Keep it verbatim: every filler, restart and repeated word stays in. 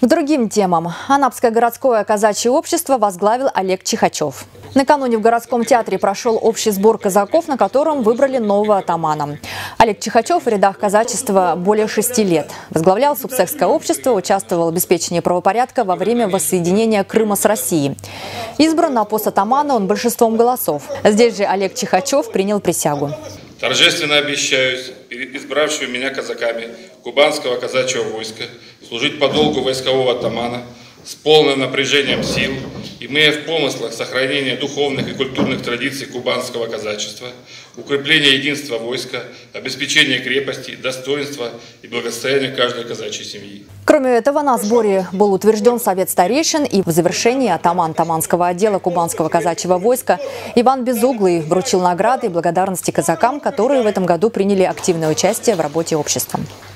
К другим темам. Анапское городское казачье общество возглавил Олег Чихачев. Накануне в городском театре прошел общий сбор казаков, на котором выбрали нового атамана. Олег Чихачев в рядах казачества более шести лет. Возглавлял субсекское общество, участвовал в обеспечении правопорядка во время воссоединения Крыма с Россией. Избран на пост атамана он большинством голосов. Здесь же Олег Чихачев принял присягу. Торжественно обещаюсь перед избравшими меня казаками Кубанского казачьего войска служить по долгу войскового атамана с полным напряжением сил, имея в помыслах сохранение духовных и культурных традиций кубанского казачества, укрепление единства войска, обеспечение крепости, достоинства и благосостояния каждой казачьей семьи. Кроме этого, на сборе был утвержден совет старейшин, и в завершении атаман Таманского отдела Кубанского казачьего войска Иван Безуглый вручил награды и благодарности казакам, которые в этом году приняли активное участие в работе общества.